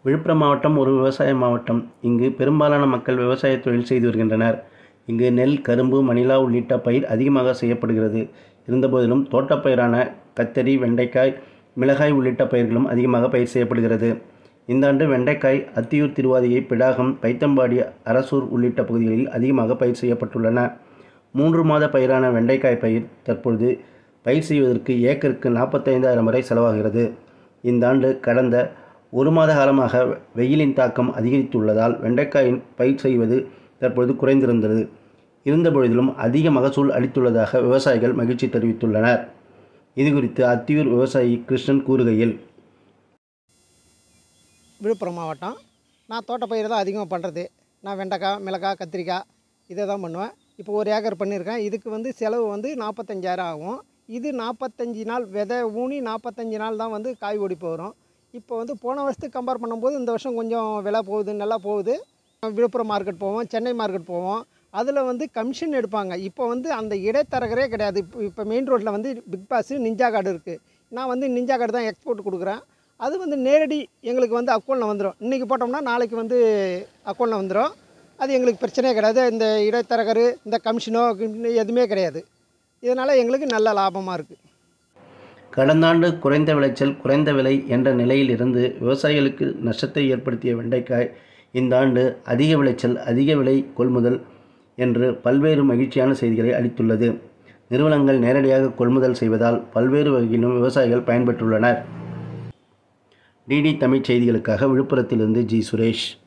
விழுப்புரம் மாவட்டம் ஒரு விவசாய மாவட்டம். இங்கு பெரும்பாலான மக்கள் விவசாய தொழில் செய்து வருகின்றனர். இங்கு நெல், கரும்பு, மணிலா உள்ளிட்ட பயிர் அதிகமாக செய்யப்படுகிறது. இருந்தபோதிலும் தோட்டப்பயிரான கத்தரி, வெண்டைக்காய், மிளகாய் உள்ளிட்ட பயிர்களும் அதிகமாக பயிர் செய்யப்படுகிறது. இந்த ஆண்டு வெண்டைக்காய் அத்தியூர், திருவாதிகை, பிடாகம், பைத்தம்பாடி, அரசூர் உள்ளிட்ட பகுதிகளில் அதிகமாக பயிர் செய்யப்பட்டுள்ளன. 3 மாத பயிரான வெண்டைக்காய் பயிர் தற்பொழுது பயிர் செய்வதற்கு ஏக்கருக்கு 45,000 வரை செலவாகிறது. இந்த ஆண்டு கடந்த 1 மாத காலமாக வெயிலின் தாக்கம் அதிகரித்துள்ளதால் வெண்டைக்காயின் பயிர் செய்வது தற்பொழுது குறைந்திருந்தது. இருந்தபொழுதிலும் அதிக மகசூல் அளித்துள்ளதாக விவசாயிகள் மகிழ்ச்சி தெரிவித்துள்ளனர். இதுகுறித்து அத்தியூர் விவசாயி கிருஷ்ணன் கூறுகையில், விழுப்புரம் மாவட்டம். நான் தோட்டப்பயிர் தான் அதிகமாக பண்ணுறது. நான் வெண்டைக்காய், மிளகாய், கத்திரிக்காய் இதை தான் பண்ணுவேன். இப்போ 1 ஏக்கர் பண்ணியிருக்கேன். இதுக்கு செலவு 45,000 ஆகும். இது 45 நாள் விதை ஊனி 45 நாள் தான் காய் ஒடிப்பு வரும். இப்போ போன வருஷத்துக்கு கம்பேர் பண்ணும்போது இந்த வருஷம் கொஞ்சம் விலை போகுது, நல்லா போகுது. விழுப்புரம் மார்க்கெட் போவோம், சென்னை மார்க்கெட் போவோம். அதில் கமிஷன் எடுப்பாங்க. இப்போ அந்த இடைத்தரகரே கிடையாது. இப்போ மெயின் ரோட்டில் பிக் பாஸ், நிஞ்சா கார்டு இருக்குது. நான் நிஞ்சா கார்டு தான் எக்ஸ்போர்ட் கொடுக்குறேன். அது நேரடி எங்களுக்கு அக்கௌண்ட்டில் வந்துடும். இன்றைக்கி போட்டோம்னா நாளைக்கு அக்கௌண்ட்டில் வந்துடும். அது எங்களுக்கு பிரச்சனையே கிடையாது. இந்த இடைத்தரகர், இந்த கமிஷனோ எதுவுமே கிடையாது. இதனால் எங்களுக்கு நல்ல லாபமாக இருக்குது. கடந்த ஆண்டு குறைந்த விளைச்சல், குறைந்த விலை என்ற நிலையில் இருந்து விவசாயிகளுக்கு நஷ்டத்தை ஏற்படுத்திய வெண்டைக்காய் இந்த ஆண்டு அதிக விளைச்சல், அதிக விலை கொள்முதல் என்று பல்வேறு மகிழ்ச்சியான செய்திகளை அளித்துள்ளது. நிறுவனங்கள் நேரடியாக கொள்முதல் செய்வதால் பல்வேறு வகையிலும் விவசாயிகள் பயன்பெற்றுள்ளனர். டிடி தமிழ் செய்திகளுக்காக விழுப்புரத்திலிருந்து ஜி. சுரேஷ்.